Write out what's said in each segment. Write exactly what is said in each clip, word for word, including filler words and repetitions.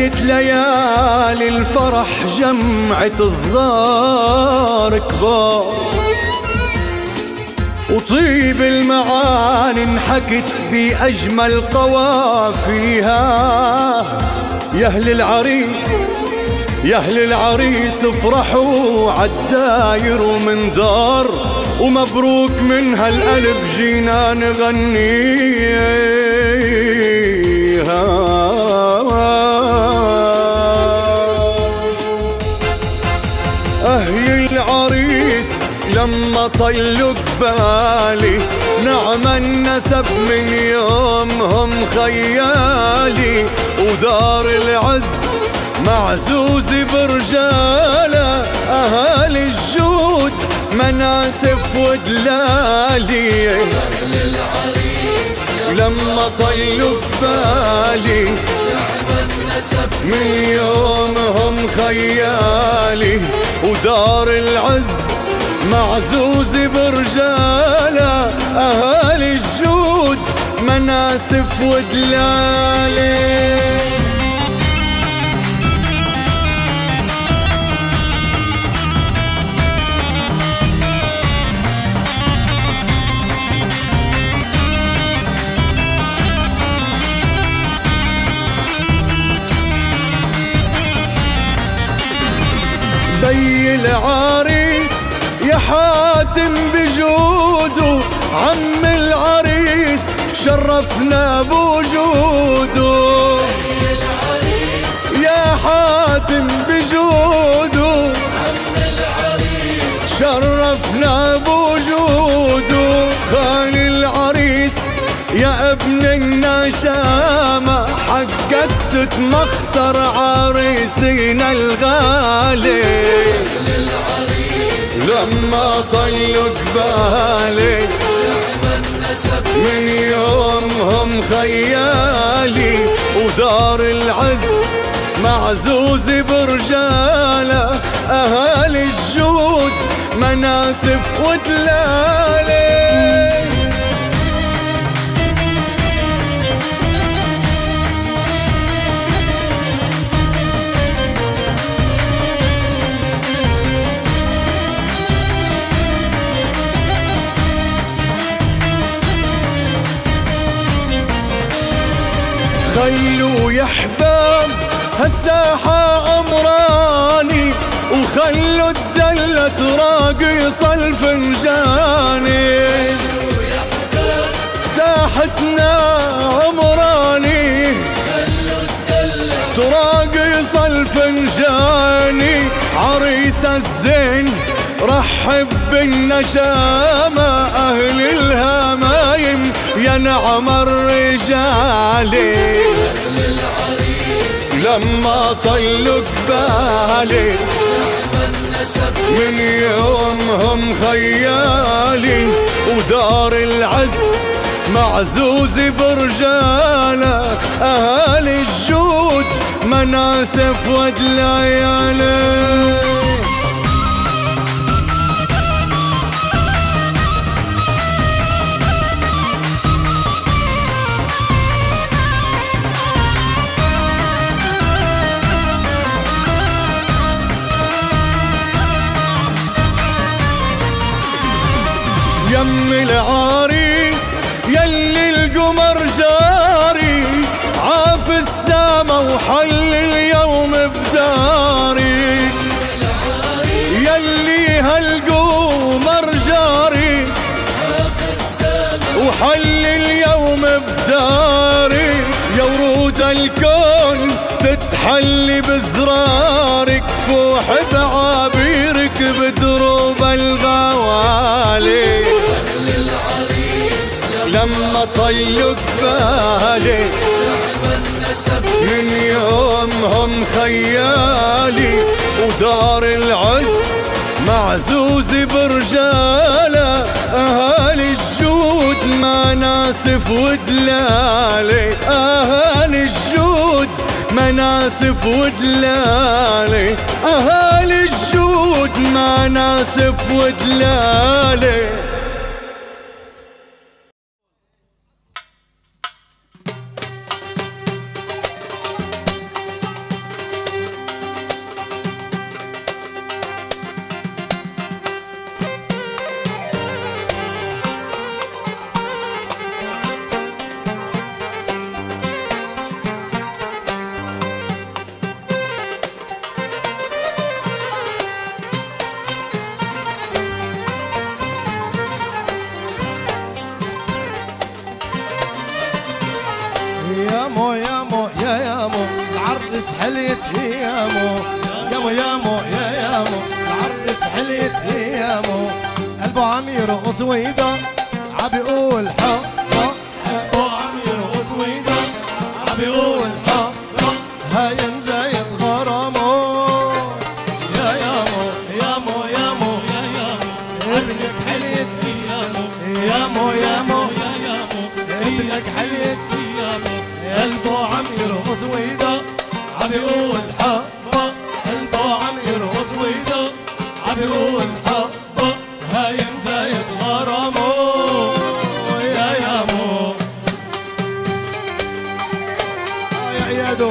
كانت ليالي الفرح جمعة صغار كبار، وطيب المعاني انحكت بأجمل قوافيها. يا أهل العريس يا أهل العريس افرحوا عالداير ومن دار، ومبروك من هالقلب جينا نغنيها. أهل العريس لما طلوا قبالي، نعم النسب من يومهم خيالي، ودار العز معزوز برجاله، أهالي الجود مناسف ودلالي. أهل العريس لما طلوا ببالي، من يومهم خيالي، ودار العز معزوز برجاله، أهالي الجود مناسف ودلالي. بي العريس يا حاتم بجوده، عم العريس شرفنا بوجوده. يا حاتم بجوده، عم العريس شرفنا بوجوده. خال العريس يا ابن النشامة، حقك تتمخطر عريسنا الغالي. لما طلوا قبالي، من يومهم خيالي، ودار العز معزوز برجاله، أهالي الجود مناسف ودلالي. خلوا يا حباب هالساحة أمراني، وخلوا الدلة تراقص الفنجاني. ساحتنا عمراني، تراقص الفنجاني. عريس الزين رحب بالنشامة، أهل الهمايم يا نعم الرجالي. لما طلوا قبالي، من يومهم خيالي، ودار العز معزوز برجاله، أهالي الجود مناسف ودلالي. يم العريس يلي القمر جاري، عاف السما وحل اليوم بداري. يلي هالقمر جاري، وحل اليوم بداري. يا ورود الكون تتحلي بزرارك، فوح بعابيرك بدروب الغوالي. لما طلوا قبالي، من يومهم خيالي، ودار العز معزوز برجاله، أهالي الجود مناسف ودلالي. أهالي الجود مناسف ودلالي، أهالي الجود مناسف ودلالي. حليت ايامه يامو يامو يا يامو العرس حليت ايامه قلبه عم يرقص ويدا عم يقول حق قلبه عم يرقص ويدا عم يقول حق هاين زايد غرامه يا يامو يامو يامو يا يامو العرس حليت ايامه يامو يامو يا يامو ابنك حليت ايامه قلبه عم يرقص ويدا عم يقول حق قلبه عم يرقص ويدا عم يقول حق هايم زايد غرامه يا يامو يا ايادو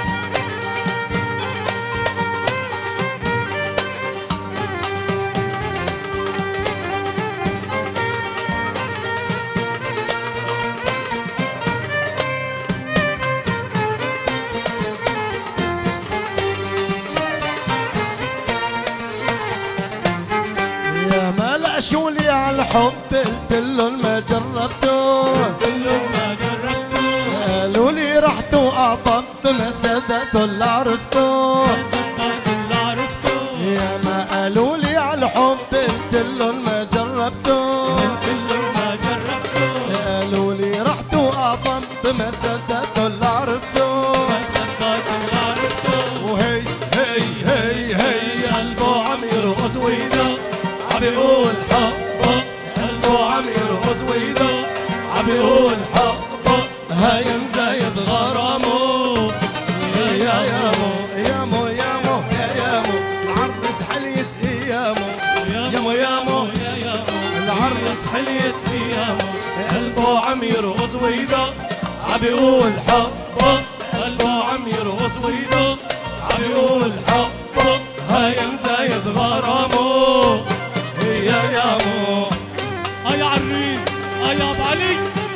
شو لي على الحب قلتلن ما جربته قلتلن ما جربته قالوا لي رحتوا اعطب ما صدقتوا اللي عرفته ما صدقتوا اللي عرفته يا ما قالوا لي على الحب قلتلن ما جربته قلتلن ما جربته قالوا لي رحتوا اعطب ما صدقتوا اللي عرفته ما صدقتوا اللي عرفته وهي هي هي هي قلبه عم يرقص ويدا عم يقول حق قلبه عم يرقص ويدا عم يقول حق هايم زايد غرامه يا يا يامو يامو يامو يا يامو العرس حليت ايامه يامو يامو يا يامو العرس حليت ايامه قلبه عم يرقص ويدا عم يقول حق قلبه عم يرقص ويدا عم يقول حق هايم زايد غرامه يا يامو هاي عريس هاي ابو علي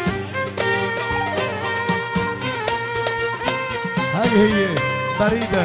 هاي هي بريدة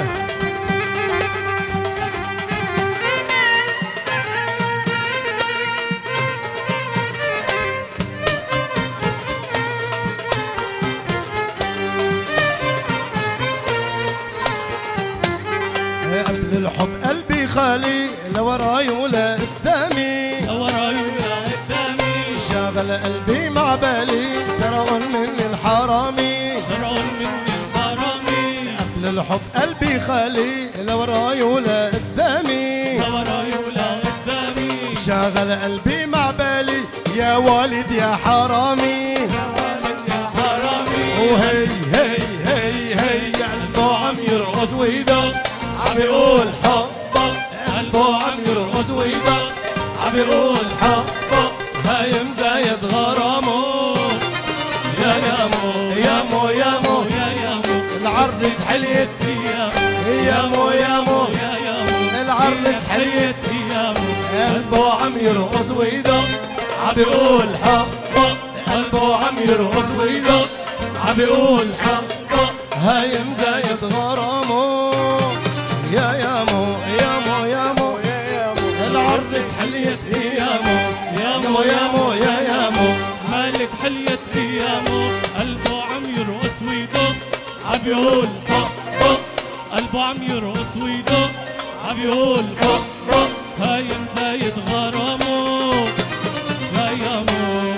قبل الحب قلبي خالي لوراي ولا قدامي لوراي ولا قدامي شاغل قلبي مع بالي سرقن مني الحرامي سرقن مني الحرامي قبل الحب قلبي خالي لوراي ولا قدامي لوراي ولا قدامي شاغل قلبي مع بالي يا والد يا حرامي يا والد يا حرامي وهي هي هي هي قلبه عم يرقص ويدا عم يقول حق قلبه عم يرقص ويدا عم يقول حق هايم زايد غرامه يا يامو يامو يامو يا يامو العرس حليت يامو يامو يا يامو العرس حليت يامو قلبه عم يرقص ويدا عم يقول حق قلبه عم يرقص ويدا عم يقول حق هايم زايد غرامه يا يامو يامو يامو العرس حليت ايامه يامو يامو يا يامو مالك حليت ايامه قلبه عم يرقص ويدق عم يقول حق قلبه عم يرقص ويدق عم يقول حق هايم زايد غرامه يا يامو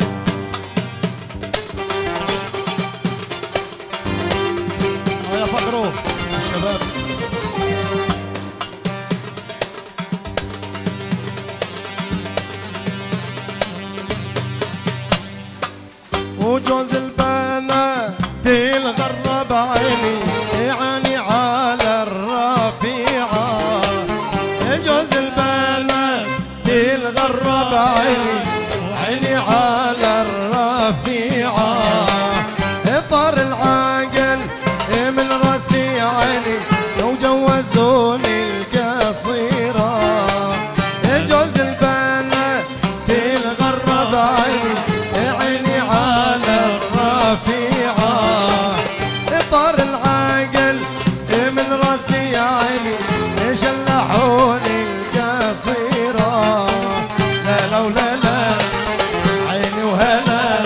يا فقرو الشباب وجوز البنات الغرب عيني عيني على الرفيعة جوز البنات الغرب عيني عيني على الرفيعة طار العاقل من راسي عيني لو جوزوني القصيرة جوز البنات الغرب عيني عيني على الرفيعة طار العاقل من راسي عيني شلحوني القصيرة لا لو لا لا عيني وهلا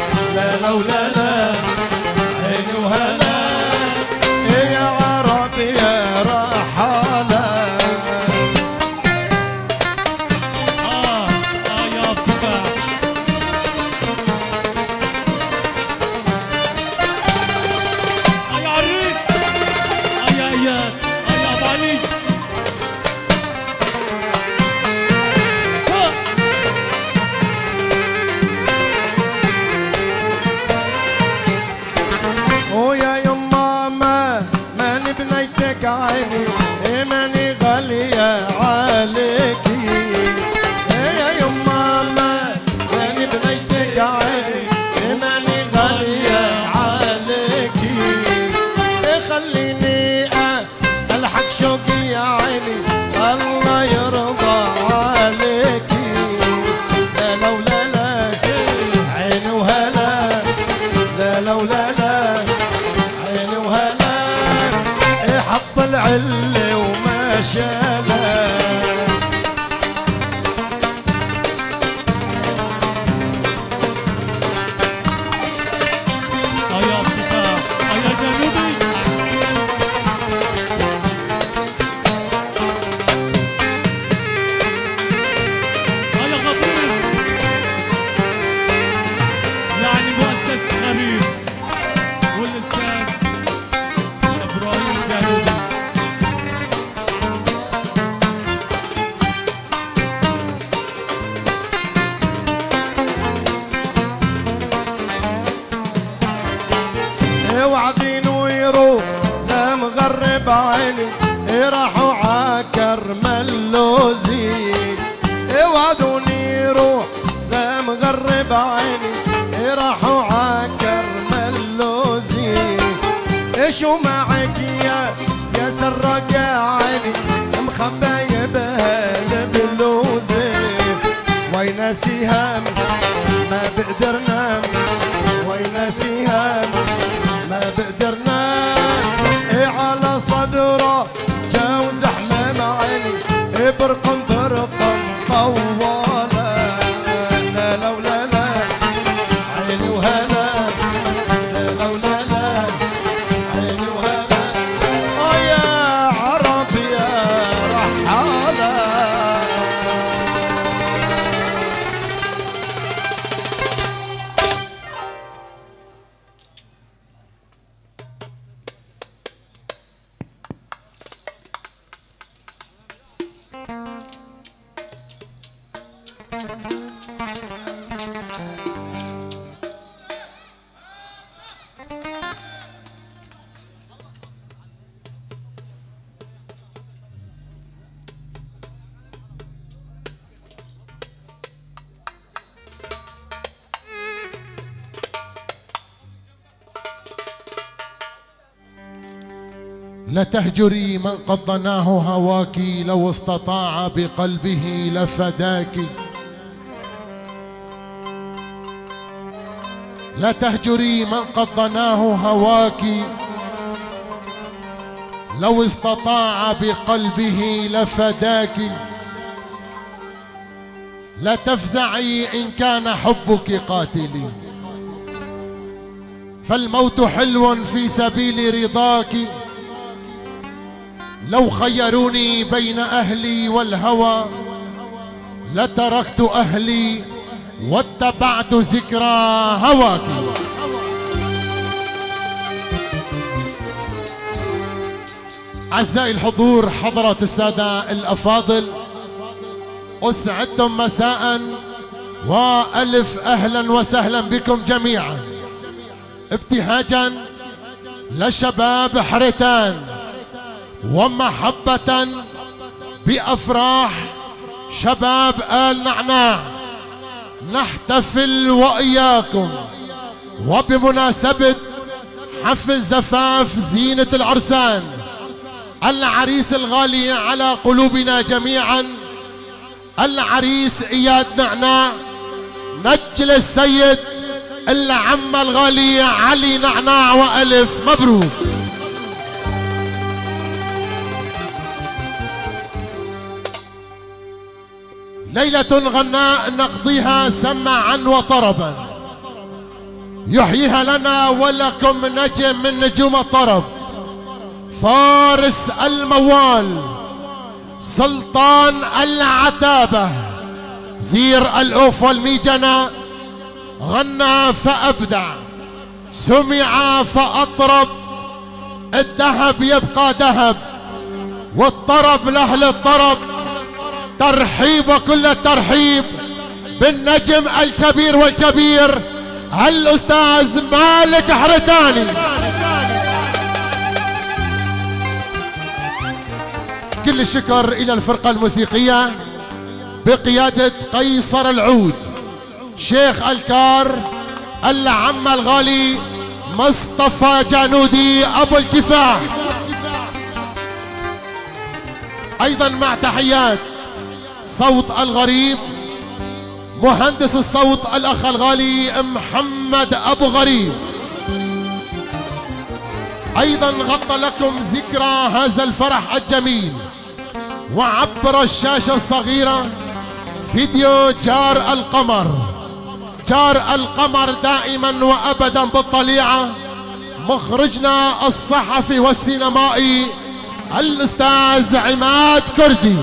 لا لو لا لا عيني وهلا يا عربي عيني ماني غالية عليكي يا يما ماني بنيتك عيني ماني غالية عليكي خليني الحق شوقي يا عيني الله يرضى عليكي لا لولا لا عيني وهلا لا لولا لا عيني وهلا حط العل وما شالا يا ارتفاع يا جنوبي يا خطير يعني مؤسسة غريب والاستاذ ابراهيم جنوبي. وعدين ويروح لا مغرب عيني راحوا عكر ملوزي وعدوني يروح لا مغرب عيني راحوا عكر ملوزي شو معك يا يا سرق عيني مخباية بهالبلوزي وين سهام ما بقدر نام وين سهام ما بقدرنا على صدره جاوز احلام عيني برقم برقم طواله لا لولا لا عيني وهلا لا لولا لا عيني وهلا اه يا عرب يا رحاله لا تهجري من قد ضناه هواك لو استطاع بقلبه لفداك لا تهجري من قد ضناه هواك لو استطاع بقلبه لفداك لا تفزعي إن كان حبك قاتلي فالموت حلو في سبيل رضاك لو خيروني بين أهلي والهوى لتركت أهلي واتبعت ذكرى هواك أعزائي الحضور، حضرة السادة الأفاضل، أسعدتم مساء وألف أهلا وسهلا بكم جميعا ابتهاجا لشباب حريتان ومحبة بأفراح شباب آل نعناع نحتفل وإياكم وبمناسبة حفل زفاف زينة العرسان العريس الغالي على قلوبنا جميعا العريس إياد نعناع نجل السيد العم الغالي علي نعناع وألف مبروك. ليلة غناء نقضيها سمعا وطربا يحييها لنا ولكم نجم من نجوم الطرب فارس الموال سلطان العتابة زير الأوف والميجنة غنى فأبدع سمع فأطرب الذهب يبقى ذهب والطرب لأهل الطرب ترحيب وكل الترحيب بالنجم الكبير والكبير الأستاذ مالك حريتاني. كل الشكر إلى الفرقة الموسيقية بقيادة قيصر العود، شيخ الكار، العم الغالي مصطفى جانودي أبو الكفاح. أيضا مع تحيات صوت الغريب، مهندس الصوت الأخ الغالي محمد أبو غريب. أيضا غطى لكم ذكرى هذا الفرح الجميل وعبر الشاشة الصغيرة فيديو جار القمر. جار القمر دائما وأبدا بالطليعة مخرجنا الصحفي والسينمائي الأستاذ عماد كردي.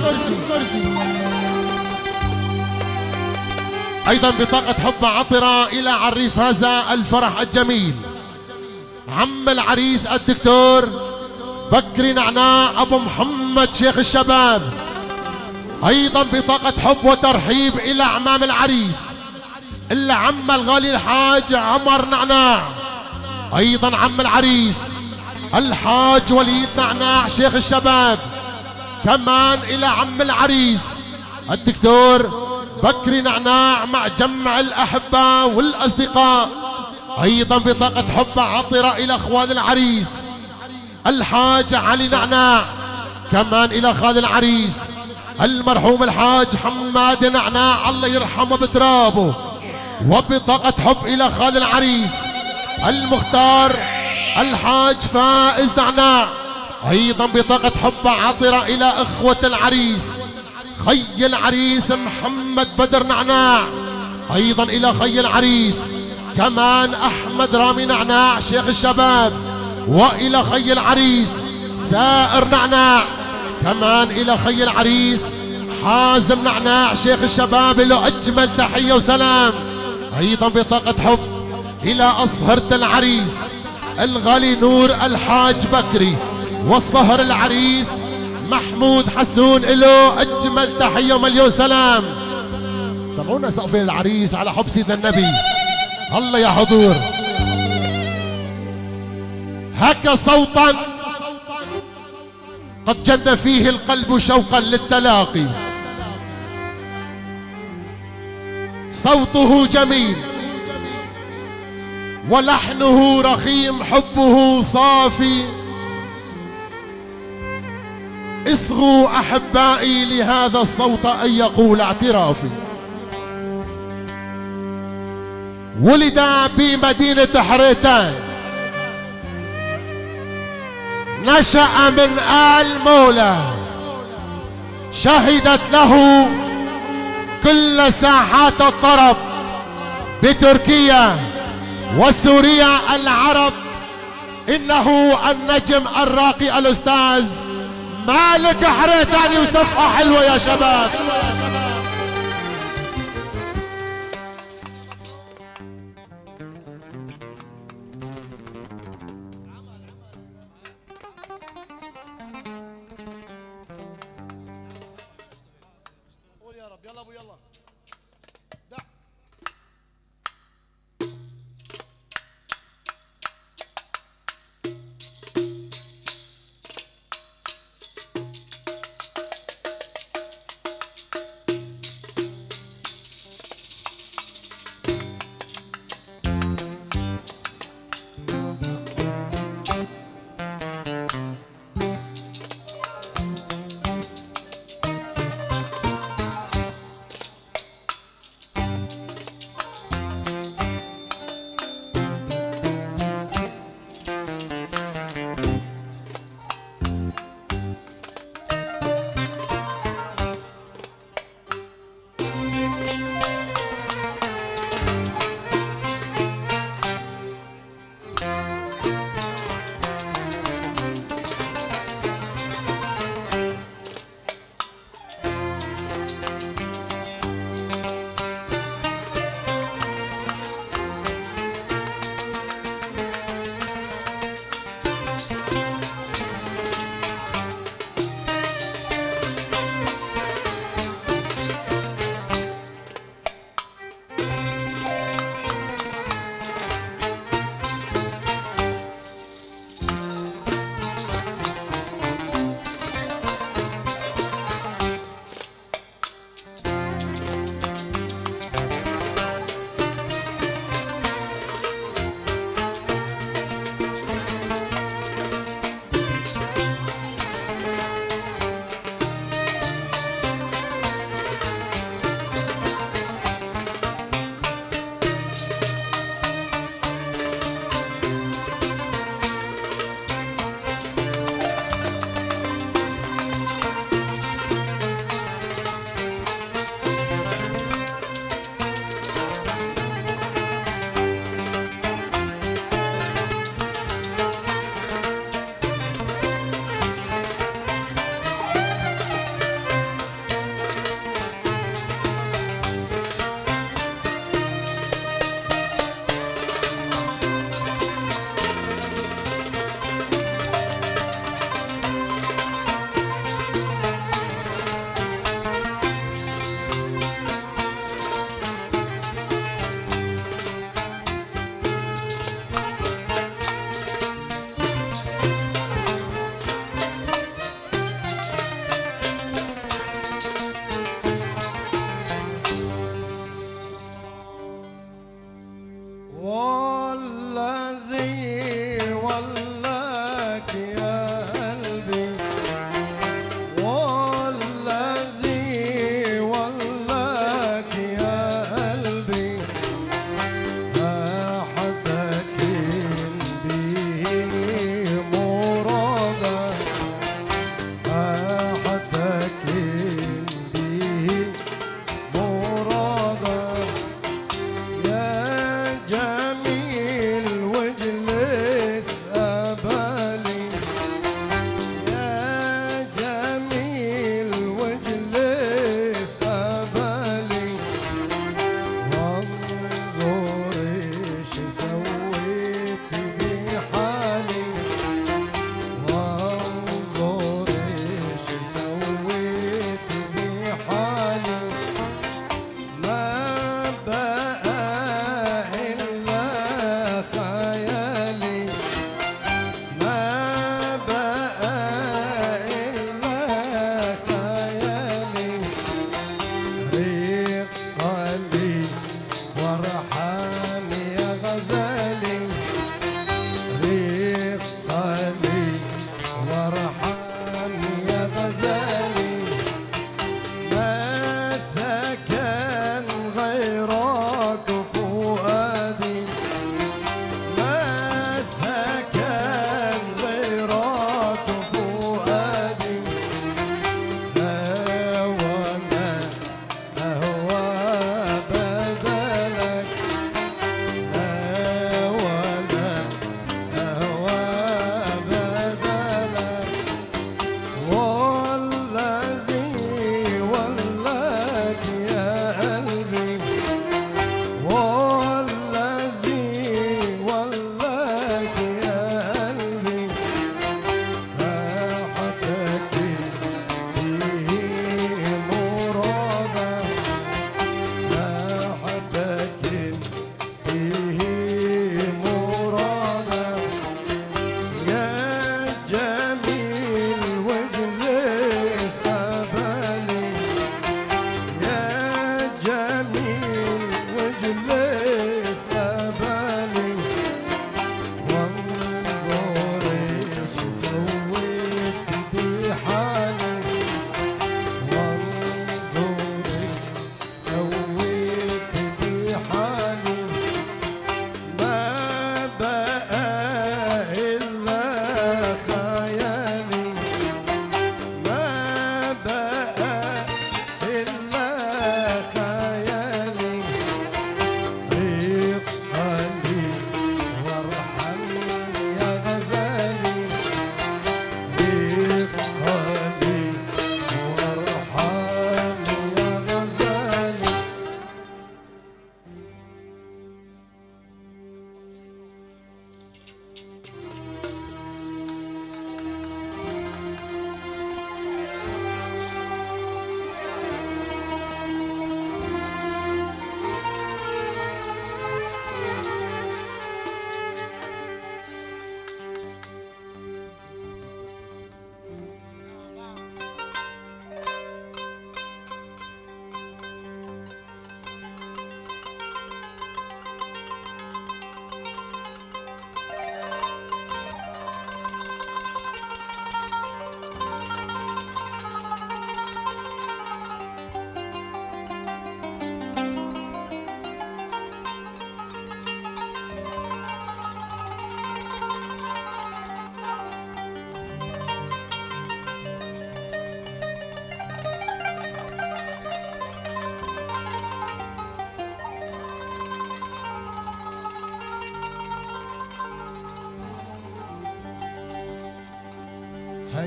أيضا بطاقة حب عطرة إلى عريف هذا الفرح الجميل عم العريس الدكتور بكري نعناع أبو محمد شيخ الشباب. أيضا بطاقة حب وترحيب إلى عمام العريس العم الغالي الحاج عمر نعناع. أيضا عم العريس الحاج وليد نعناع شيخ الشباب. كمان إلى عم العريس الدكتور بكري نعناع مع جمع الأحبة والأصدقاء. أيضا بطاقة حب عطرة إلى أخوان العريس الحاج علي نعناع. كمان إلى خال العريس المرحوم الحاج حماد نعناع الله يرحمه بترابه. وبطاقة حب إلى خال العريس المختار الحاج فائز نعناع. أيضا بطاقة حب عطرة إلى إخوة العريس خي العريس محمد بدر نعناع. أيضا إلى خي العريس كمان أحمد رامي نعناع شيخ الشباب. وإلى خي العريس سائر نعناع. كمان إلى خي العريس حازم نعناع شيخ الشباب له أجمل تحية وسلام. أيضا بطاقة حب إلى أصهرة العريس الغالي نور الحاج بكري والصهر العريس محمود حسون له أجمل تحية ومليون سلام. سمعونا سقف العريس على حب سيدنا النبي. الله يا حضور. هكا صوتا قد جن فيه القلب شوقا للتلاقي. صوته جميل ولحنه رخيم حبه صافي. اصغوا أحبائي لهذا الصوت أن يقول اعترافي. ولد بمدينة حريتان، نشأ من آل مولى، شهدت له كل ساحات الطرب بتركيا وسوريا العرب. إنه النجم الراقي الأستاذ مالك حريتاني. وصفقة حلوة يا شباب. قول يا رب. يلا ابو يلا.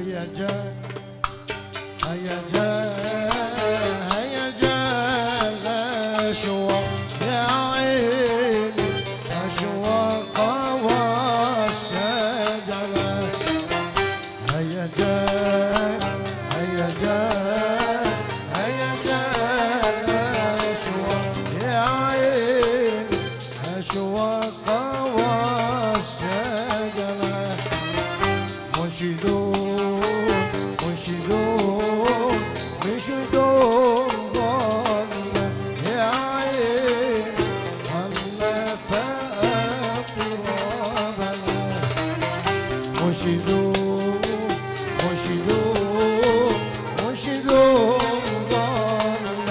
هيا جاء هيا جاء هيا جاء الأشواق يا عيني أشواق والشجرة هيا جاء هيا جاء هيا جاء الأشواق يا عيني أشواق والشجرة منشدون منشدون منشدون ظن يا عين ظن فأقربنا منشدون منشدون منشدون ظن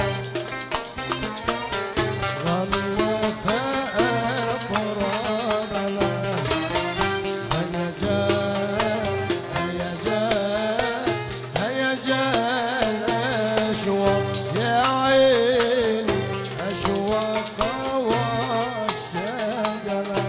ظن فأقربنا هيا جاء هيا جاء هيا جاء الأشواق يا عيني أشواق والشجرة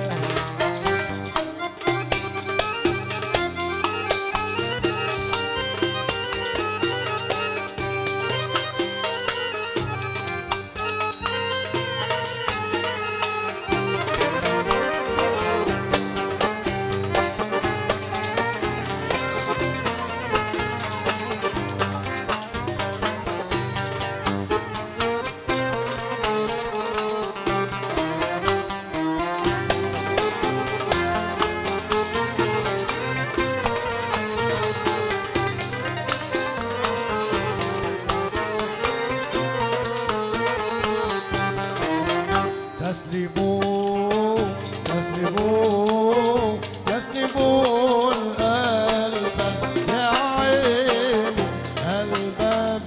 تسلبوا تسلبوا تسلبوا القلب يا عيني الباب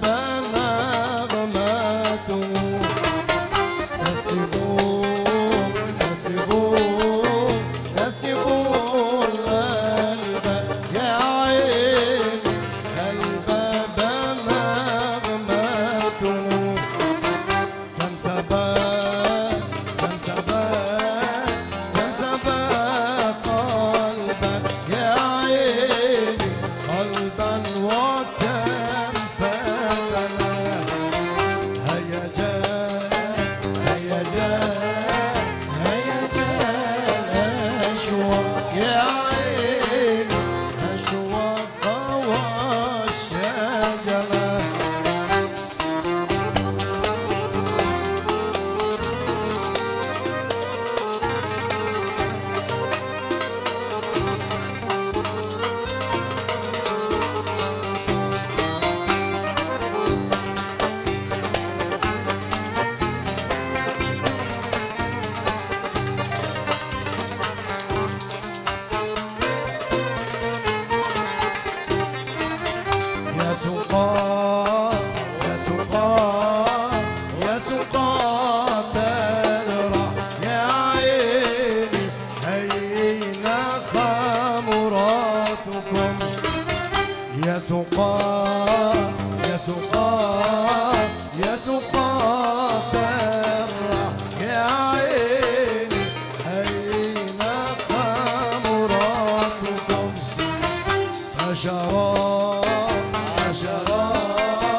نغمته تسلبوا تسلبوا تسلبوا القلب يا عيني الباب نغمته كم سبق كم سبق كم سبق قلبا يا عيني قلبا وكم فتنا هيا جاء هيا جاء هيا جاء الأشواق يا عيني أشواق والشجرة يا سقاط يا سقاط يا سقاط الرح يا عيني أين خمراتكم يا سقاط يا سقاط يا سقاط الرح يا عيني أين خمراتكم عشرات عشرات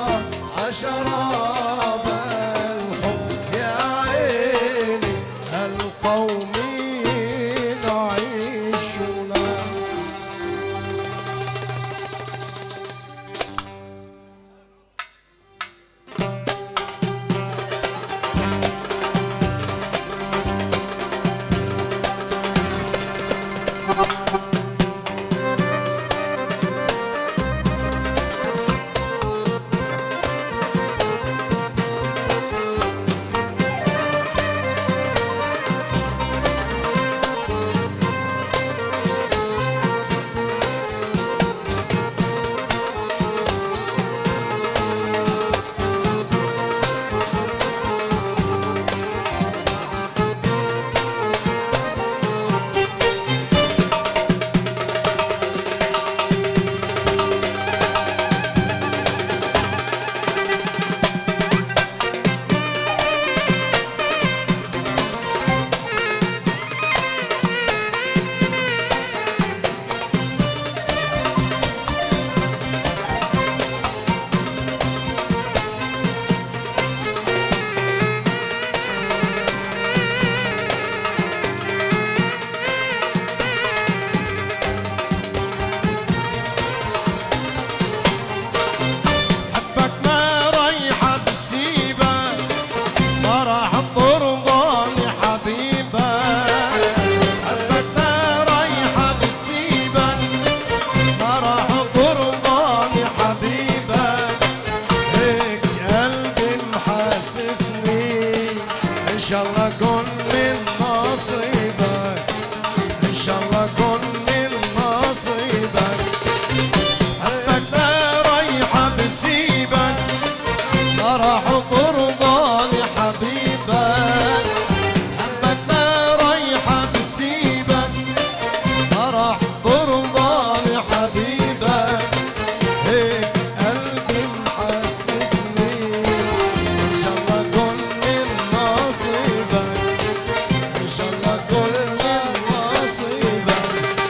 شاء الله كن من نصيبك، ان شاء الله كن من نصيبك. حبك ما رايحة بسيبك، ما راح ترضى لحبيبك. حبك ما رايحة بسيبك، ما راح ترضى لحبيبك. هيك قلبي محسسني ان شاء الله كن من نصيبك، ان شاء الله كن من نصيبك.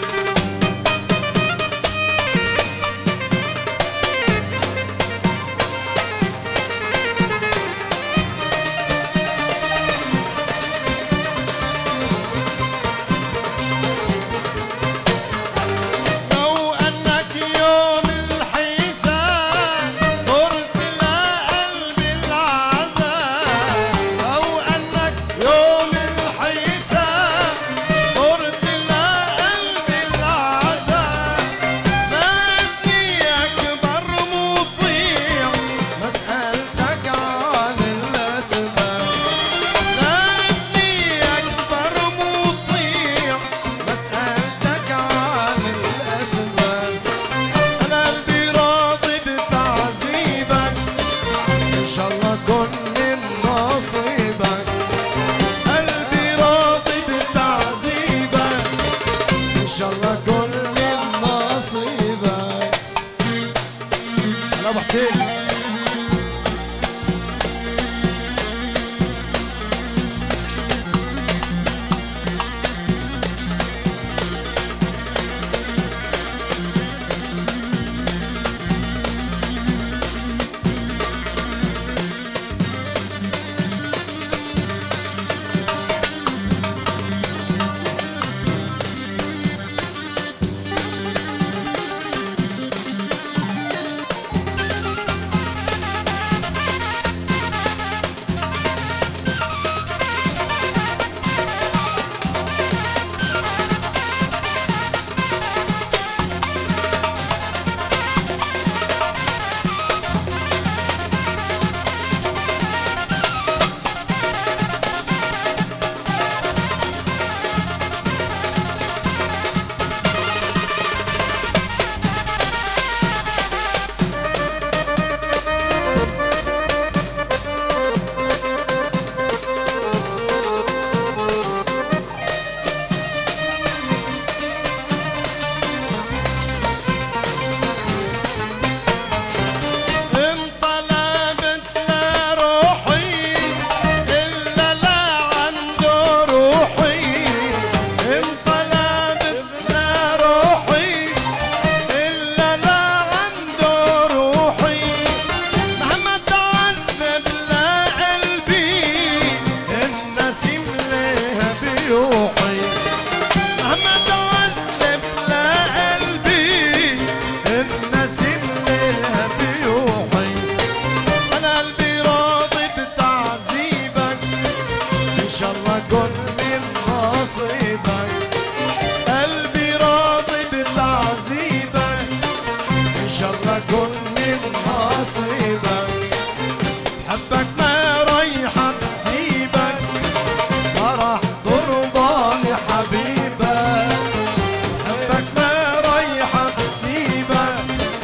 لو انك يوم الحساب صرت لقلب العذاب، لو انك يوم الحساب صرت لقلب العذاب. ما ابني اكبر مطيع ما سألتك عن الاسباب، لا ابني اكبر مطيع ما سألتك عن الاسباب. انا قلبي راضي بتعذيبك، ان شاء الله كن من نصيبك. قلبي راضي بتعذيبك، ان شاء الله كن من نصيبك. يا ابو حسين كن من نصيبك. حبك ما رايحة بسيبك، ما راح ترضى لحبيبك. حبك ما رايحة بسيبك،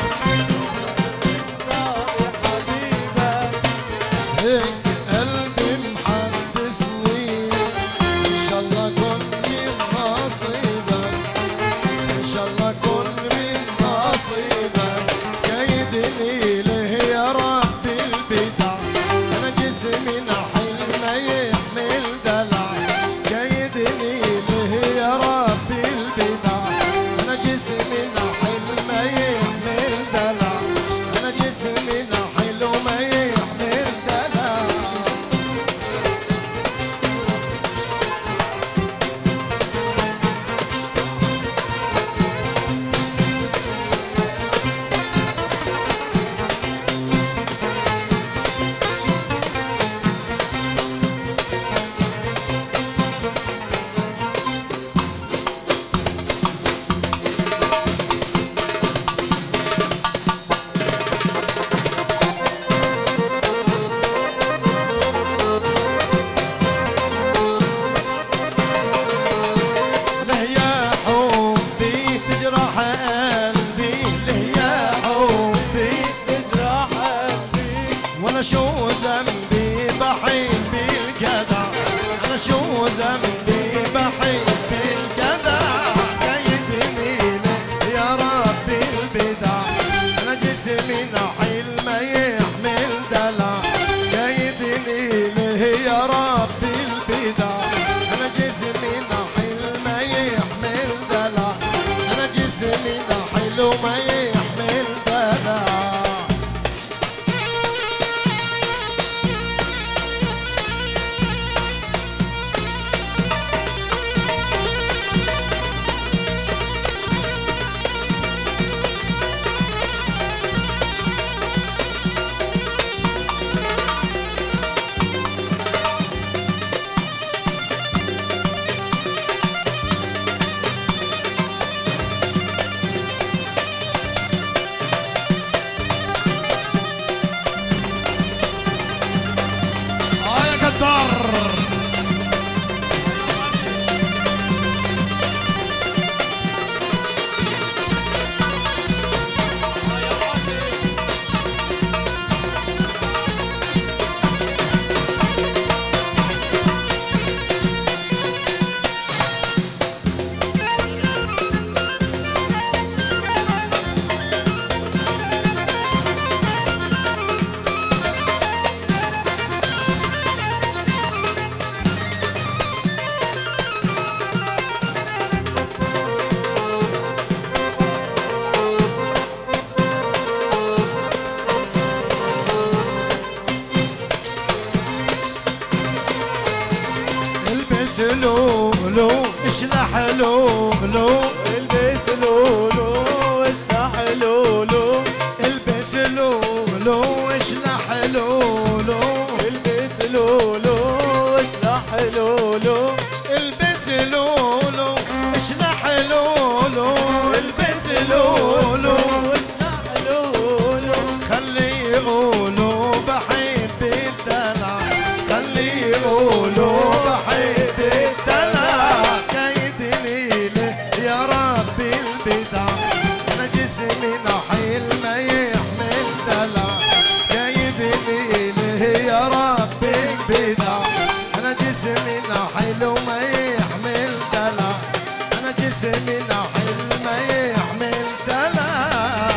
هيك قلبي محدثني ان شاء الله كن من نصيبك، ان شاء الله كن من نصيبك. كيدني له يا رب البدع، انا جسمي نحل ما يحمل دلع. كيدني له يا رب البدع، انا جسمي نحل ما يحمل دلع. انا جسمي نحل وما يحمل دلع. شو ذنبي بحب الجدع، أنا شو ذنبي بحب الجدع، كيدني لي يا رب البدع، أنا جسمي نحيل ما يحمل دلع، كيدني لي يا رب البدع، أنا جسمي نحيل ما يحمل دلع، أنا جسمي نحيل وما يحمل دلع. لولو اشلح لولو البس لولو اشلح لولو البس لولو اشلح لولو البس لولو اشلح لولو البس لولو اشلح لولو البس لولو اشلح لولو خلي يقولوا بحب الدلع خلي يقولوا بحب الدلع كيدني لي يا رب البدع انا جسمي نحيل ما يحمل دلع كيدني لي يا رب البدع انا جسمي نحيل وما يحمل دلع انا جسمي نحيل ما يحمل دلع.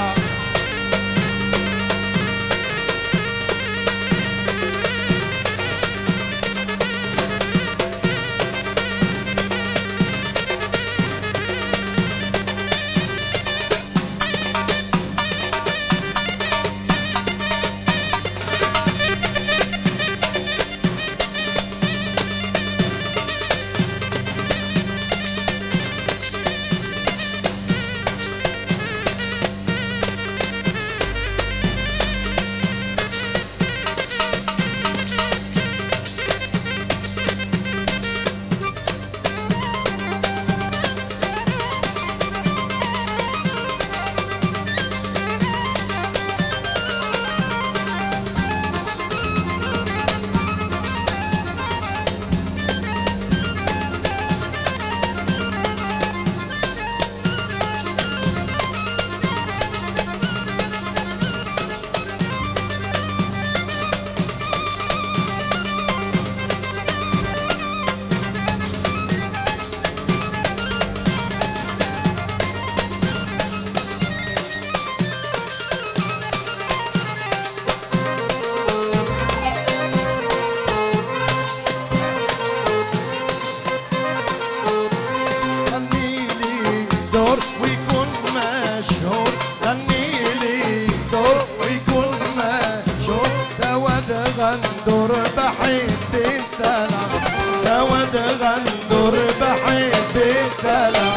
غندور بحب الدلع يا ود غندور بحب الدلع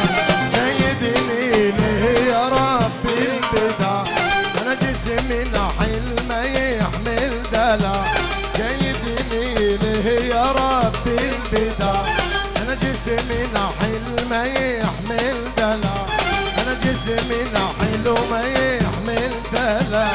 سيدني ليه يا رب البدع انا جسمي نحيل ما يحمل دلع سيدني ليه يا رب البدع انا جسمي نحيل ما يحمل دلع انا جسمي نحيل وما يحمل دلع.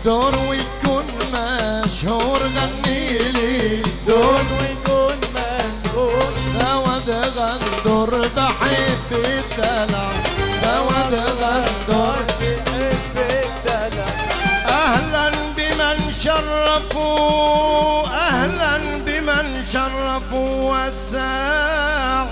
دور ويكون مشهور غنيلي دور ويكون مشهور داود غندور بحب الدلع داود غندور بحب الدلع أهلا بمن شرفوا أهلا بمن شرفوا وساع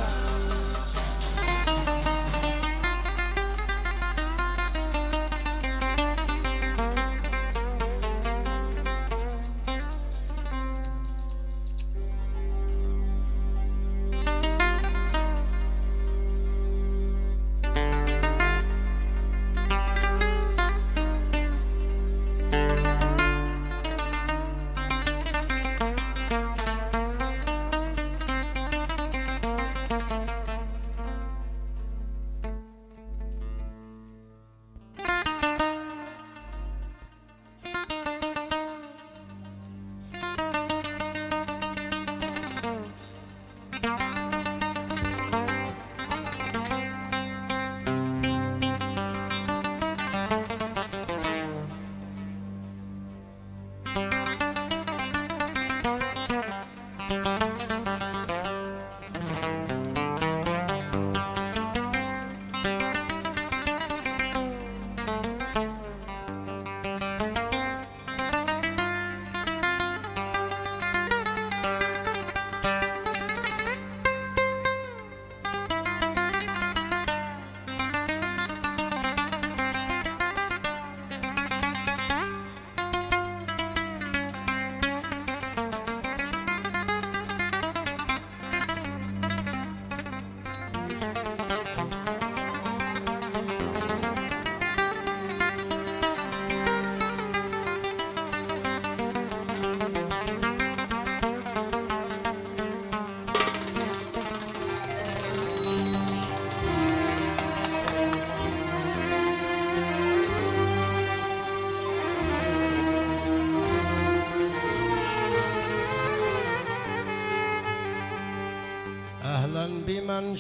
أهلا بمن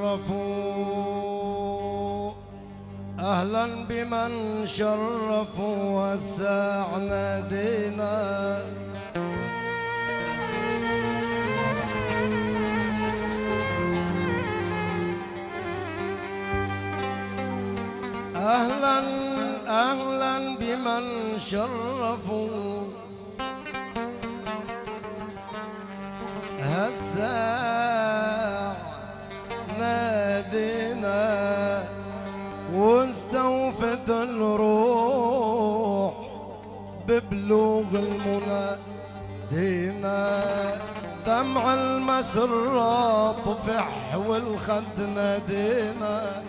شرفوا أهلا بمن شرفوا وسعنا دينا أهلا أهلا بمن شرفوا هالساع نادينا واستوفت الروح ببلوغ المنى دينا دمع المسرة طفح والخد نادينا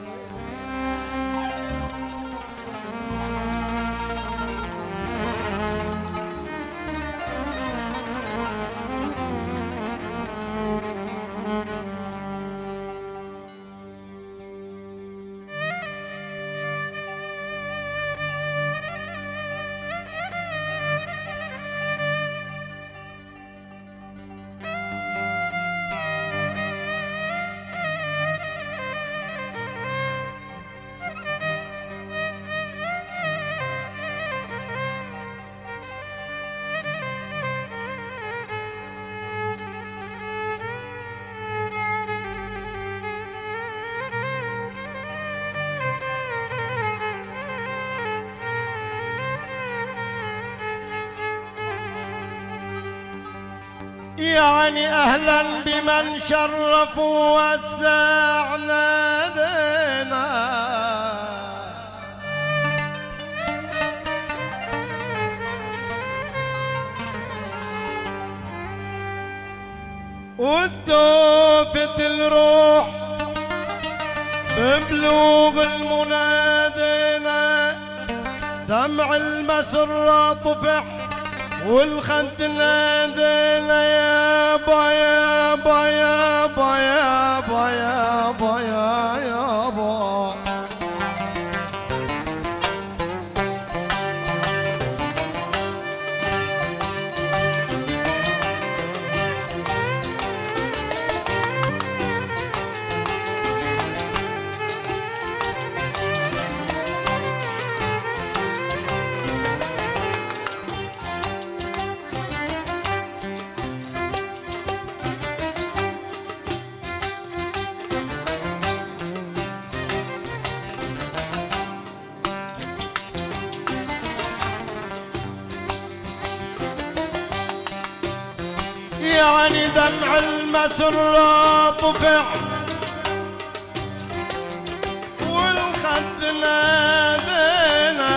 يعني أهلا بمن شرفوا وسعنا دينا واستوفت الروح ببلوغ المنى دينا دمع المسرة طفح والخد نادينا يابا يابا يابا يابا يابا يابا يعني دمع المسرة طفح والخد نادينا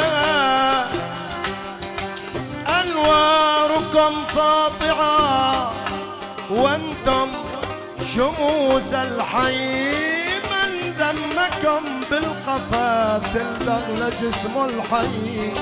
أنواركم ساطعة وانتم شموس الحي من زمكم بالقفا بتلدغ لجسم الحي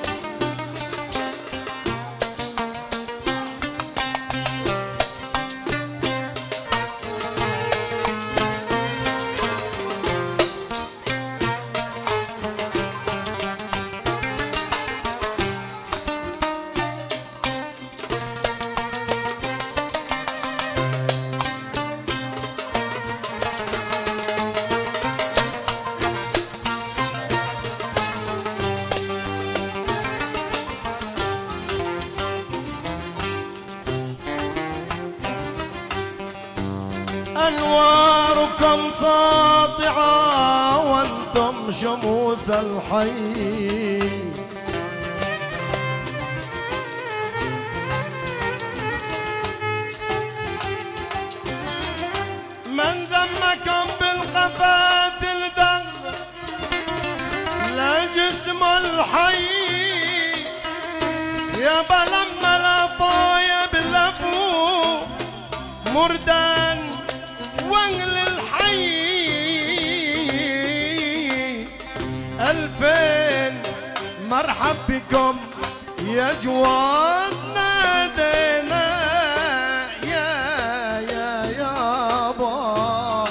أنواركم ساطعة وانتم شموس الحي من زمكم بالقفا تلدغ لجسم الحي يا بلما الطايب لفو مردان وانقل الحي ألفين مرحب بكم يا جواد نادينا يا يا يابا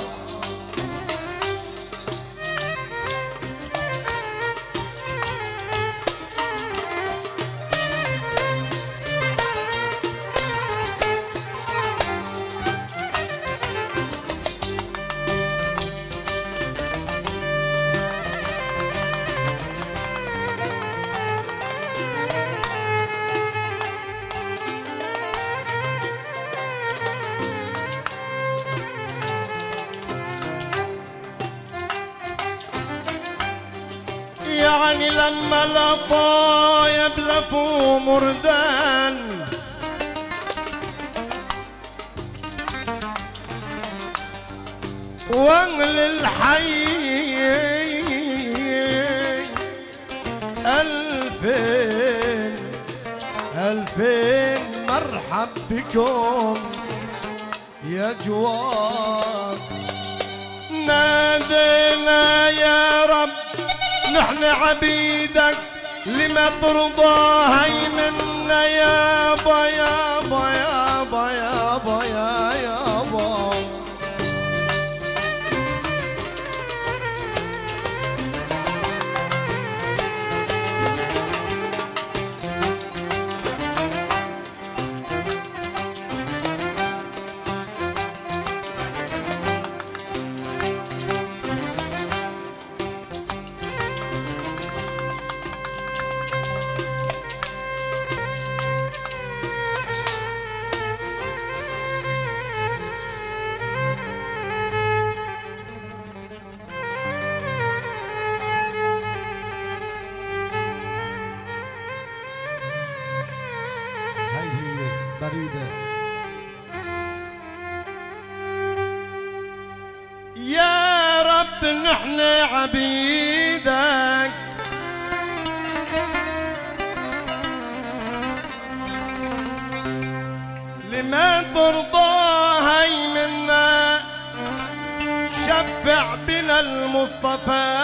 يعني لما الطايب لفو مردان وانقل الحي ألفين ألفين مرحب بكم يا جواد نادينا يا رب نحن عبيدك لما ترضى هي منا يابا يابا يابا يابا يا يابا بريدة يا رب نحن عبيدك لما ترضى هي منا شفع بنا المصطفى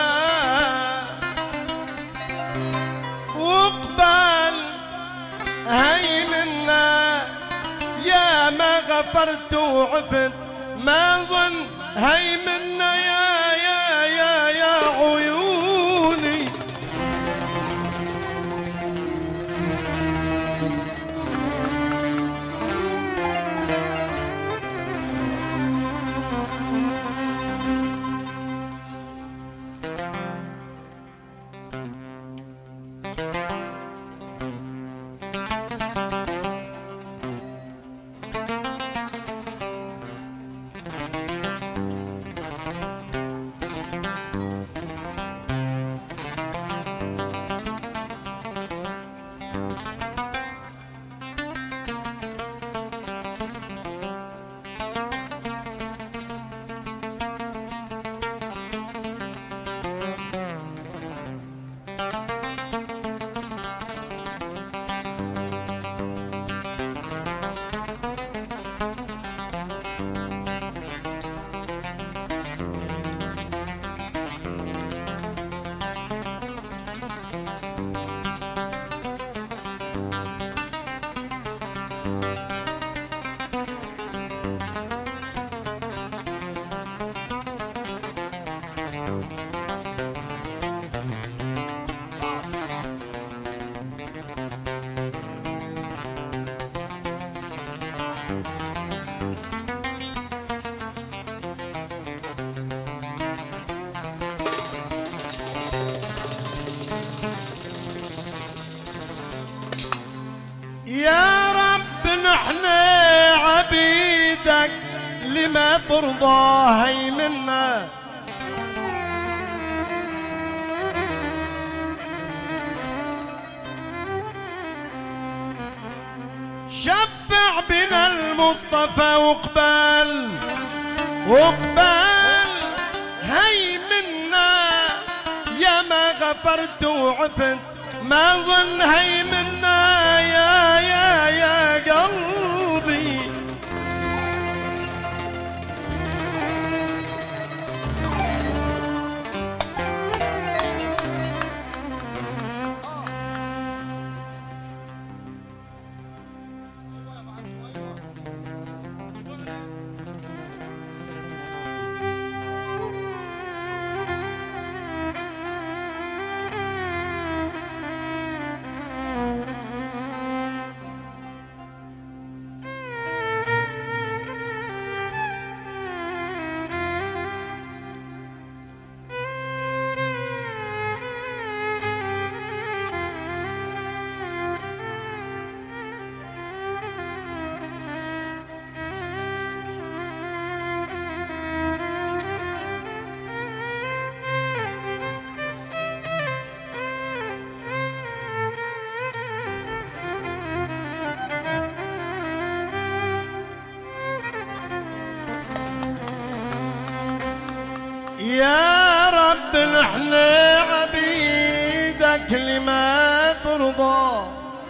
واقبل هي منا يا ما غفرت وعفت ما ظن هي منا يا يا يا يا عيوني بيدك لما ترضى هي منا شفع بنا المصطفى وقبال وقبال هي منا يا ما غفرت وعفت ما ظن هي منا يا يا يا قلبي يا رب نحن عبيدك لما ترضى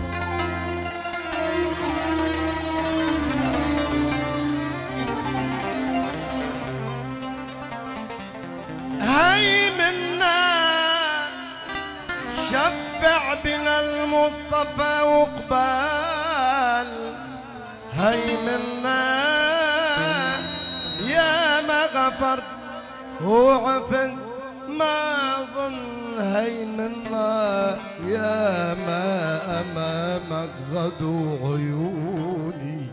هي منا شفع بنا المصطفى وقبال هي منا يا ما غفرت وعفن ما ظن هي منا يا ما أمامك غدو عيوني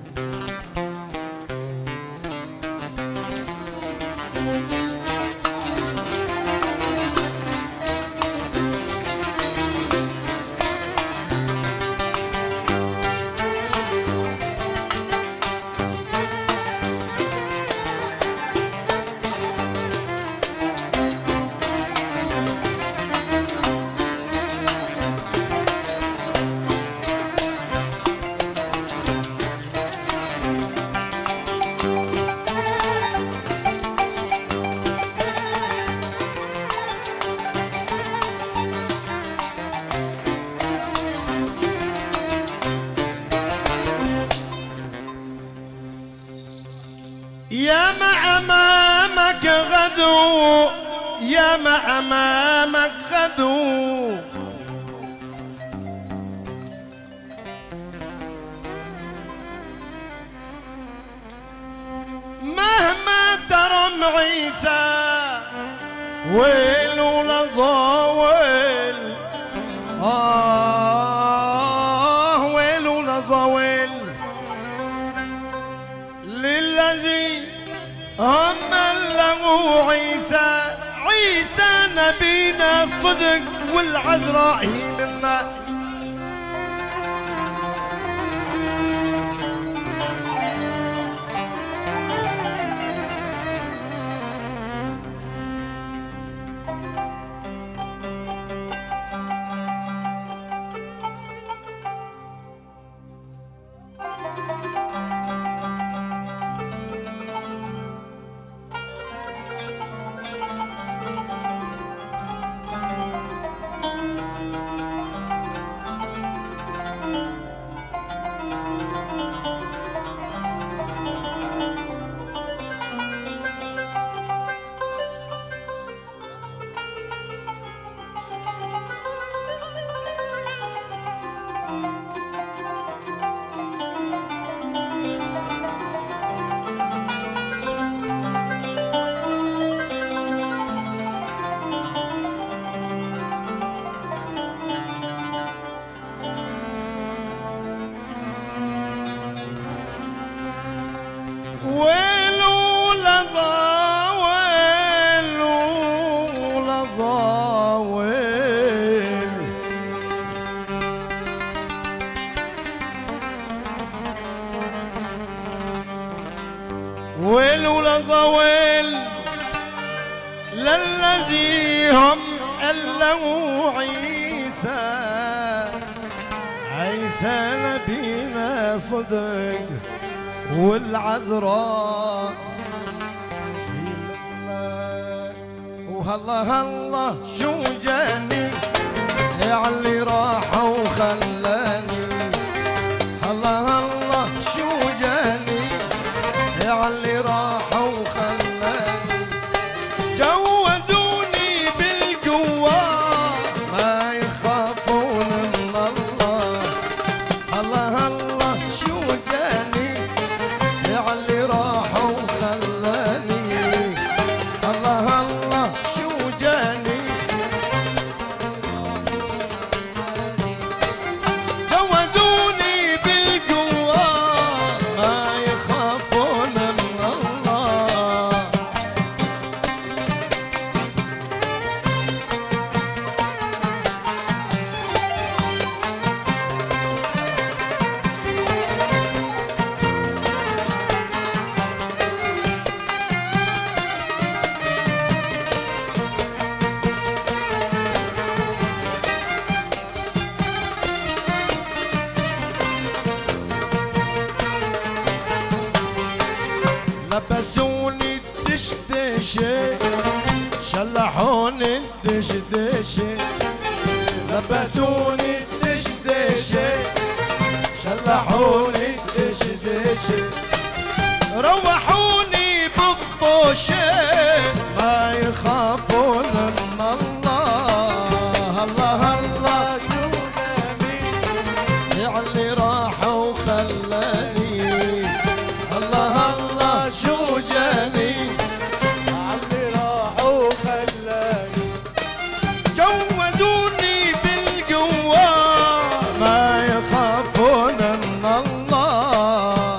يا ما أمامك غدو يا ما أمامك غدو مهما ترم عيسى ويل ولظاويل آه ويل ولظاويل للذي هم له عيسى عيسى نبينا الصدق والعذراء هي منا ولظويل للذي هم قالوا عيسى عيسى نبينا صدق والعذراء وهلا هلا شو جاني يعلي راح وخلاني هلا هلا شو جاني يعلي راح وخلاني جوزوني بالقوة ما يخافون من الله هلا هلا شو جاني يعلي راح وخلاني هلا هلا شو جاني جوزوني بالقوة ما يخافون من الله لبسوني الدشدشة شلحوني الدشدشة لبسوني الدشدشة شلحوني الدشدشة روحوني بالطوشة ما يخافون من الله هلا هلا شو جميل يعلي راح وخلاني هلا هلا شو جاني علي راح وخلاني جوزوني بالقوة ما يخافون من الله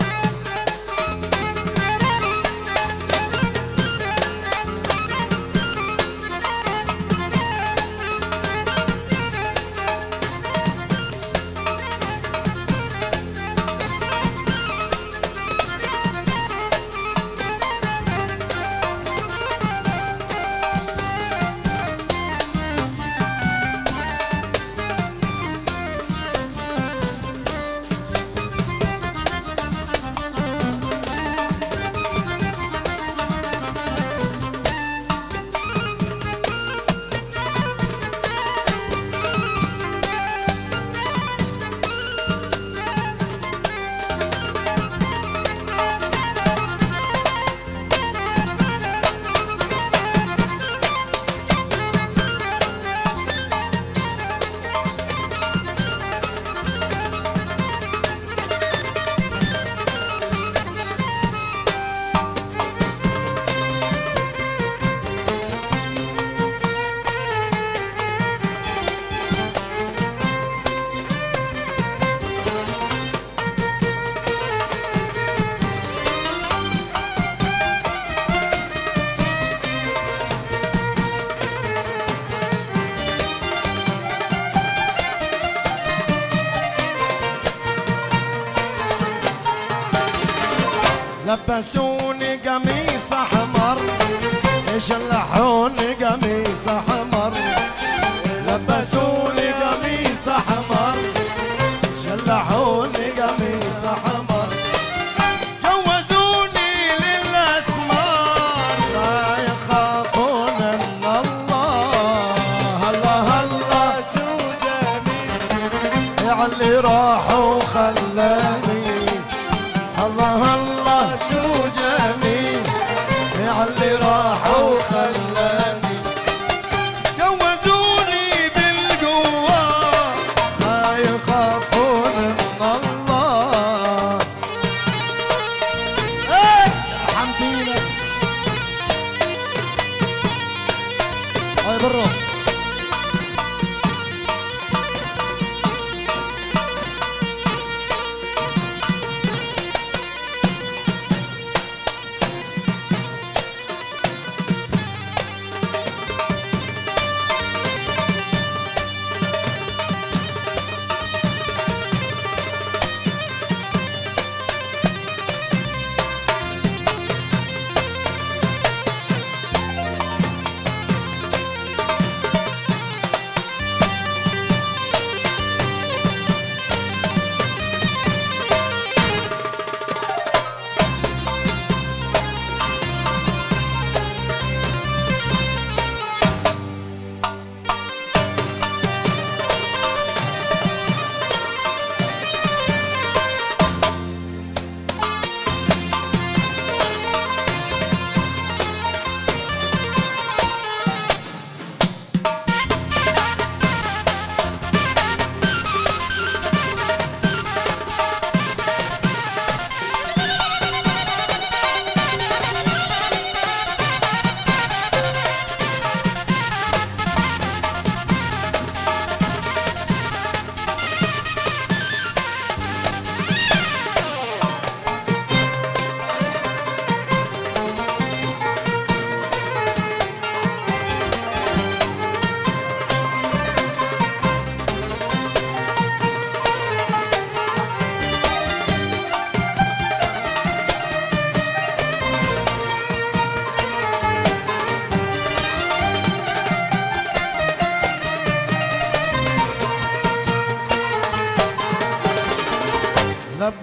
لبسوني قميص احمر شلحوني قميص احمر لبسوني قميص احمر شلحوني قميص احمر جوزوني للاسمار ما يخافون من الله هلا هلا شو جميل يعلي راح وخلاني هلا هلا شو جميل يعلي راح وخلاني جوزوني بالقوة ما يخافون من الله ايه يرحم دينك هاي برا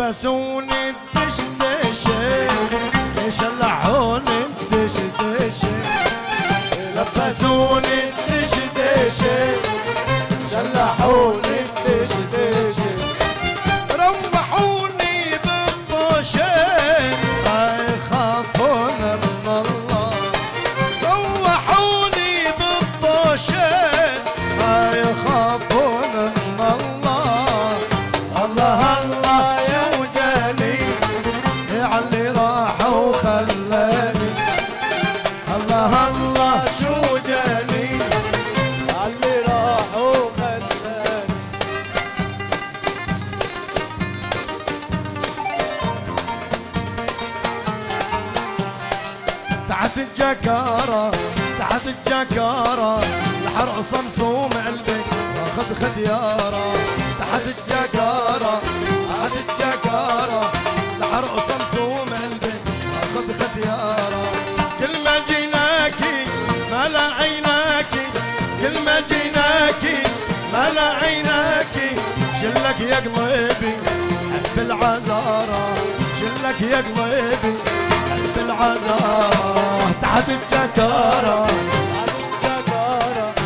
لبسوني الدشدشة يشلحوني الدشدشة لبسوني الدشدشة شلحوني الدشدشة روحوني بالطشة ما يخافون من الله روحوني بالطشة ما يخافون من الله الله الله شو جاني يعلي راح وخلاني الله الله شو جاني علي راح وخلاني تحت الجكارة تحت الجكارة الحرق صمصوم قلبي واخذ خديارة تحت الجكارة تحت الجكارة الحرق صمصوم قلبي واخذ خديارة كل ما جيناكي ملا عيناكي كل ما جيناكي ملا عيناكي شلك يا قلبي حب العذارة شلك يا قلبي حب العذارة تحت الجكارة الجكارة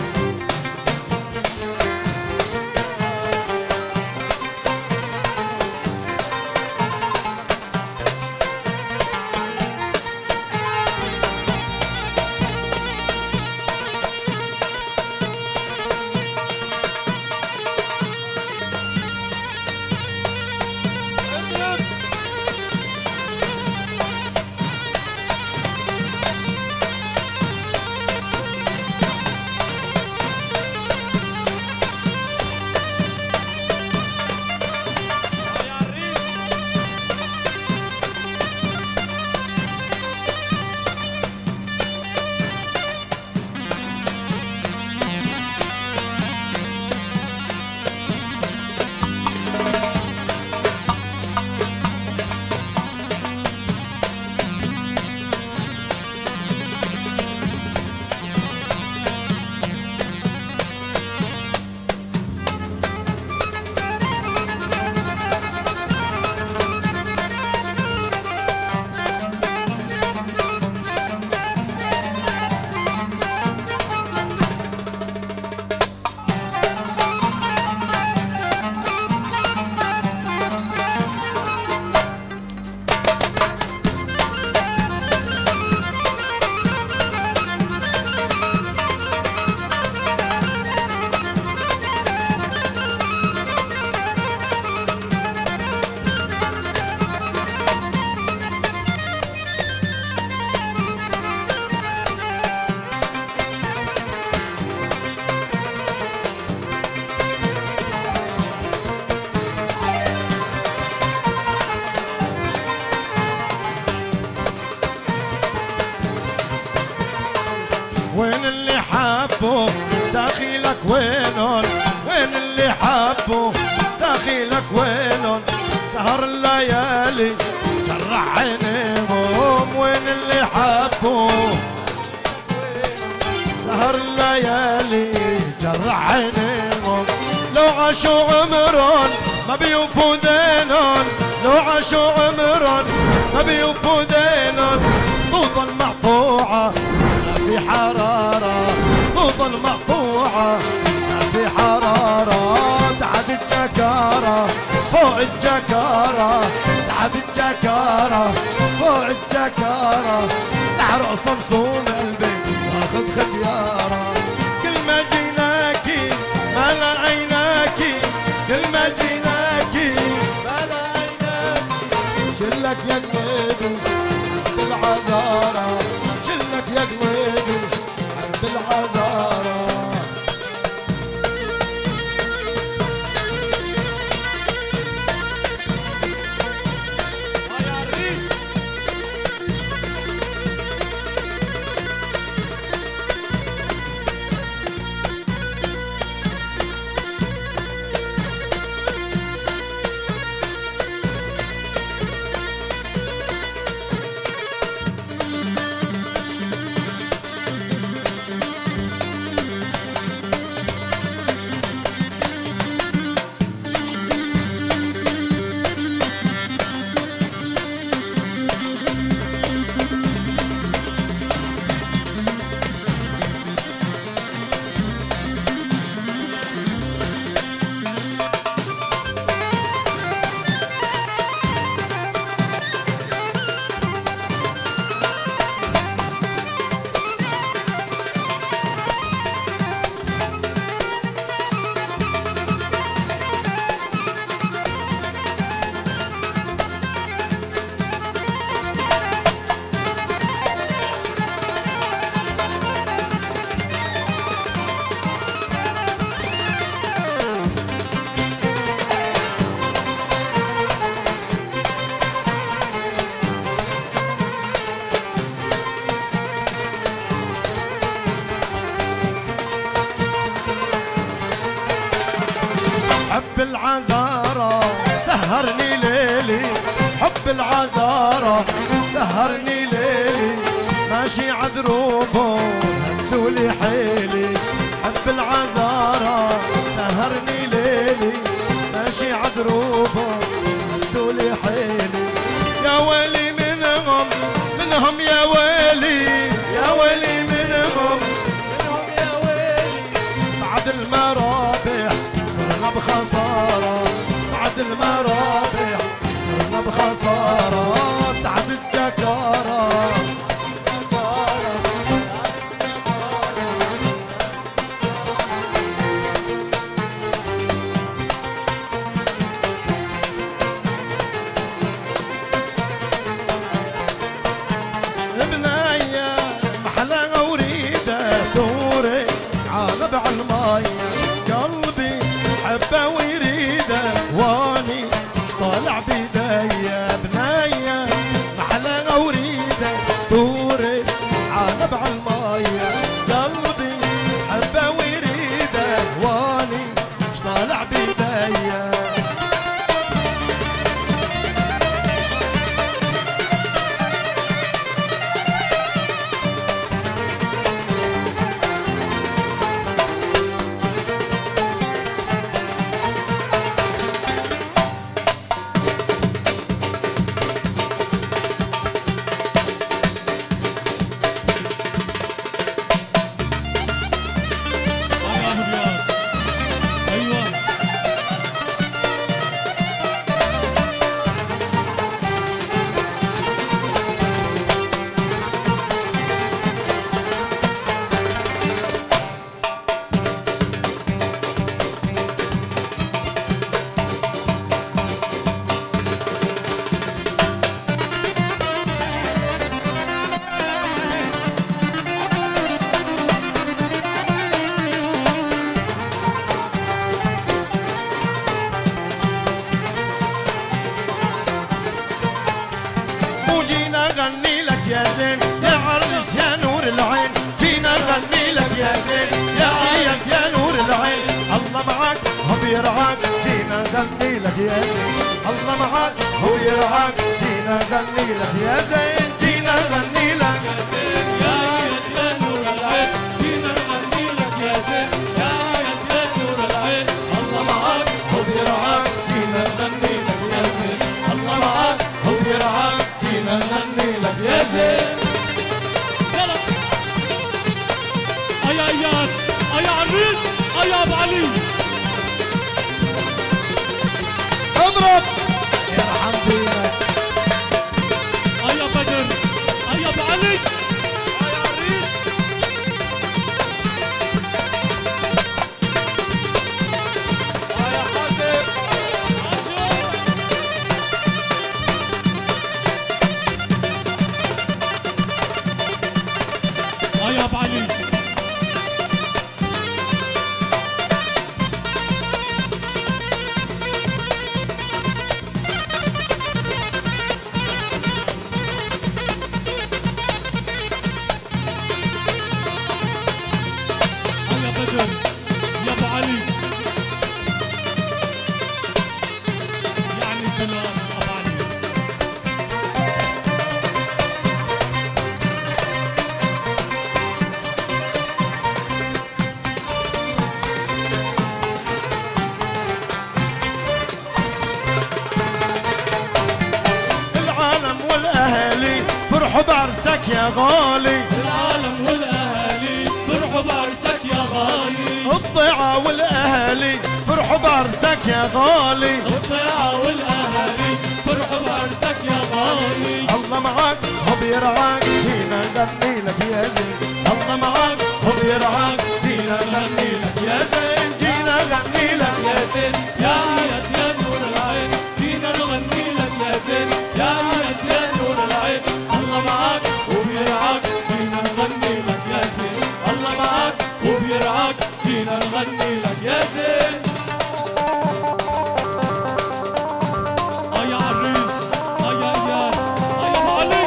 وين اللي حبوا داخلك وينهم وين اللي حبوا داخلك وينهم سهر الليالي جرح عينيهم وين اللي حبوا سهر الليالي جرح عينيهم لو عاشوا عمرهم ما بيوفوا دينهم لو عاشوا عمرهم ما بيوفوا دينهم تفضل مقطوعة في حرارة تفضل مقطوعة في حرارة تحت الجكارة فوق الجكارة تحت الجكارة فوق الجكارة تحرق صمصوم قلبي واخذ خديارة كل ما جيناكي ملا عيناكي كل ما جيناكي ملا عيناكي شلك يا قلبي بالعذارة شلك يا قلبي عند العذارة يا الريف العذارى سهرني ليلي، حب العذارى سهرني ليلي، ماشي عذروبهم هدولي حيلي، حب العذارى سهرني ليلي، ماشي عذروبهم هدولي حيلي، يا ويلي منهم منهم يا ويلي، يا ويلي منهم منهم يا ويلي، بعد المرابح صرنا بخسارة، بعد المرابح صرنا بخسارة، تعد الجكارة بناية محلى وريدة دوري عالب عالماية، قلبي حبه ويريده واني طالع بيديا، بناية محلى وريدة دوري عالب عالماية، قلبي حبه ويريده واني طالع بيديا. يا ابو رياض ايوه وجينا غني لك يا زين يا عرس يا نور العين، جينا غني لك يا زين يا عيد يا نور العين، الله معاك هو بيرعاك، جينا غني لك يا زين الله معاك هو يرعاك، جينا غني لك يا زين، جينا غني لك يا زين يا عيد يا نور العين، جينا نغني لك يا زين يا عيد يا نور العين، الله معاك هو بيرعاك، جينا غني لك يا زين الله معاك هو بيرعاك، جينا غني لك يا زين. يلا ايا اياد ايا عريس ايا ابو علي اضرب يرحم دينك ايا بدر ايا ابو علي ايا عريس يا حبيب ايا ابو علي يا بدر يا ابو علي يعني كلام ابو علي العالم والاهالي فرحوا بعرسك يا غالي، العالم والاهالي فرحوا بعرسك يا غالي، الضيعة والاهالي فرحوا بعرسك يا غالي، الضيعة والاهالي فرحوا بعرسك يا غالي، الله معاك هو بيرعاك، جينا نغني لك يا زين الله معاك هو بيرعاك، جينا نغني لك يا زين، جينا نغني لك يا زين يا عيد يا نور العين، جينا نغني لك يا زين يا عيد يا نور العين، الله معاك وبيرعاك، جينا نغني لك يا زين الله معاك وبيرعاك، جينا نغني لك يا زين. ايا عريس ايا اياد ايا ابو علي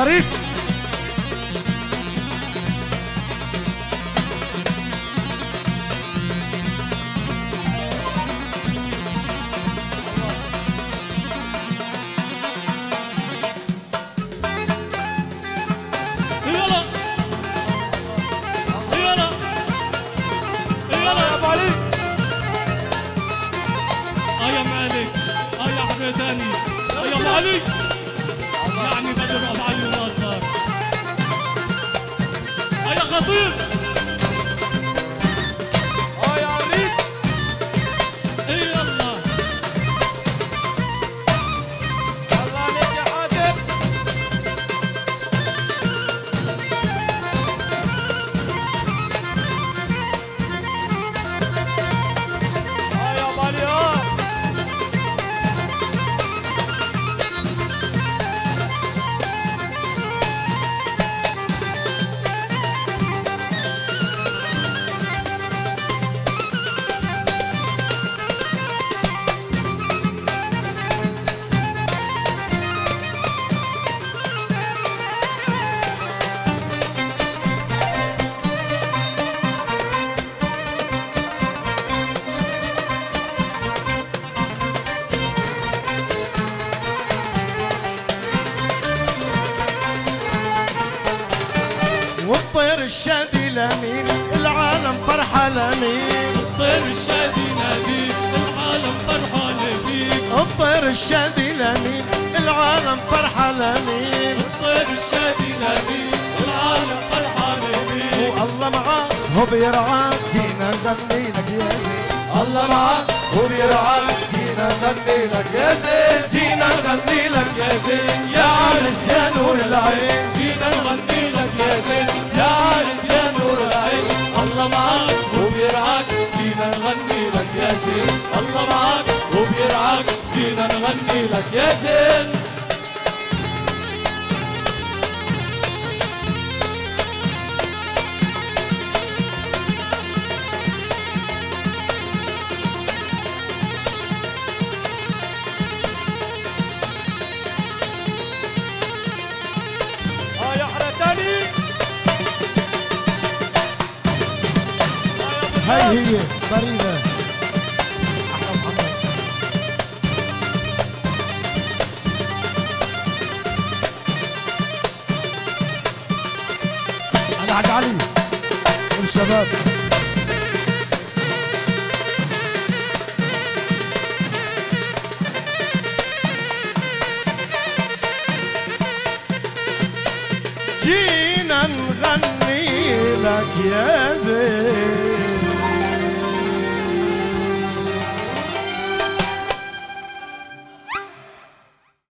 غريب. يلا يلا يلا يا ابو علي. اه يا ام علي، اه يا حميداني، اه يا ام علي. يعني بدر ابو علي وناصر. اه يا خطير. اه يا عريس. اي يلا الله عليك يا حاتم. اه يا ابو علي. اه والطير الشادي لمين العالم فرحة لمين. الطير الشادي ناديك العالم فرحان فيك. الطير الشادي لمين العالم فرحة لمين. الطير الشادي ناديك العالم فرحان فيك. والله معاه هو بيرعاك جينا نغني لك يا زين. الله معاه هو بيرعاك جينا نغني لك يا زين. جينا نغني لك يا زين يا عرس يا نور العين. جينا نغني لك يا زين يا عارف يا نور العين. الله معاك وبيرعاك جينا نغني لك يا زين. الله معاك وبيرعاك جينا نغني لك يا زين. اه يا حرتاني. هاي هي فريدة. أحلى محمد. أنا حاج علي والشباب. جينا نغني لك يا زين.